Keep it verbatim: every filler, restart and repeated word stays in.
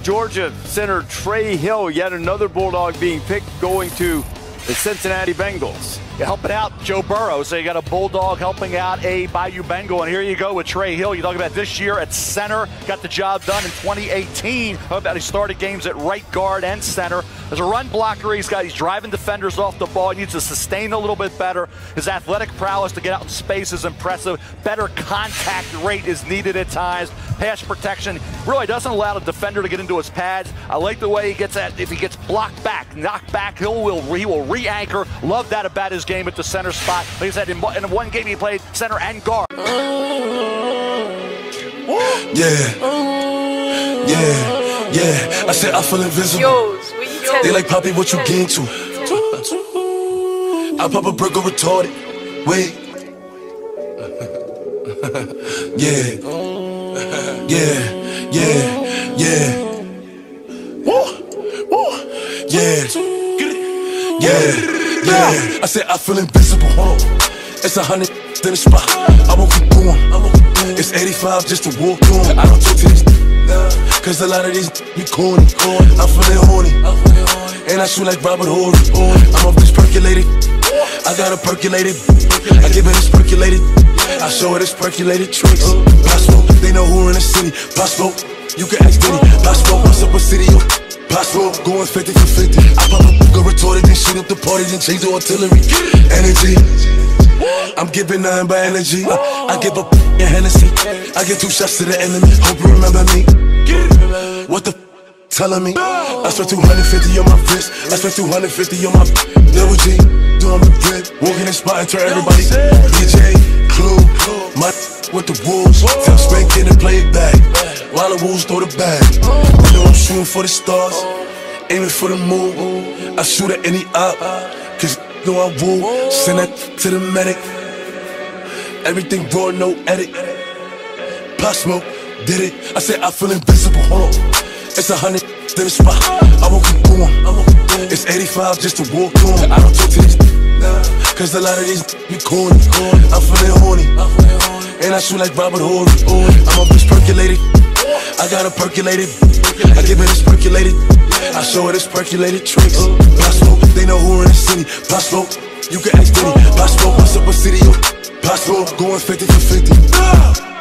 Georgia center Trey Hill, yet another Bulldog being picked, going to the Cincinnati Bengals. You're helping out Joe Burrow, so you got a Bulldog helping out a Bayou Bengal, and here you go with Trey Hill. You talk about this year at center, got the job done in twenty eighteen. How about he started games at right guard and center. As a run blocker, he's got he's driving defenders off the ball. He needs to sustain a little bit better. His athletic prowess to get out in space is impressive. Better contact rate is needed at times. Pass protection really doesn't allow the defender to get into his pads. I like the way he gets at if he gets blocked back, knocked back, he will he will re-anchor. Love that about his game at the center spot. Like I said, in, in one game he played center and guard. Yeah, yeah, yeah. I said I feel invincible. Yo, they like, Poppy, what you getting to? I pop a burger retarded. Wait. Yeah, yeah, yeah, yeah. Woo, woo, yeah, yeah. Yeah, I said I feel invincible. It's a hundred in the spot. I won't keep going. It's eighty-five just to walk on. I don't talk to these, cause a lot of these be corny. I'm feeling horny, and I shoot like Robert Horry. I'm off this percolated. I got a percolated. I give it this percolated. I show her this percolated tricks. Possible, they know who in the city. Possible, you can ask Diddy. Possible, what's up with city? Possible, going fifty for fifty. I pop a go retorted, then shoot up the party, then change the artillery. Energy, I'm giving nothing but energy. I, I give a in Hennessy. I get two shots to the enemy. Hope you remember me. What the f telling me? I spent two hundred fifty on my wrist. I spent two hundred fifty on my double G. Doing my grip, walking in spot and turn everybody. D J, Clue, my with the wolves. Tell Spank kid and play it back. While the wolves throw the bag. I know I'm shooting for the stars, aiming for the moon. I shoot at any op, cause know I woo. Send that to the medic. Everything raw, no edit. Pop Smoke, did it. I said I feel invincible. Hold on. It's a hundred in the spot. I won't keep going. It's eighty-five just to walk on. I don't talk to these, cause a lot of these be corny. I'm feeling horny, and I shoot like Robert Horry. I'm off this percolated. I got a percolated. I give it this percolated. I show her this percolated tricks. Possible, they know who in the city. Possible, you can ask Diddy. Possible, what's up with city? Possible, going fifty for fifty.